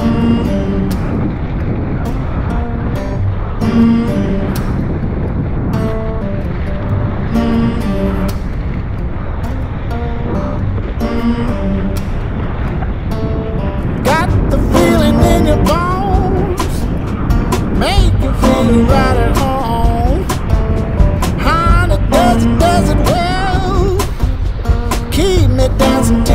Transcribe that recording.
Got the feeling in your bones, make you feel right at home. Honey, does it well, keep me dancing.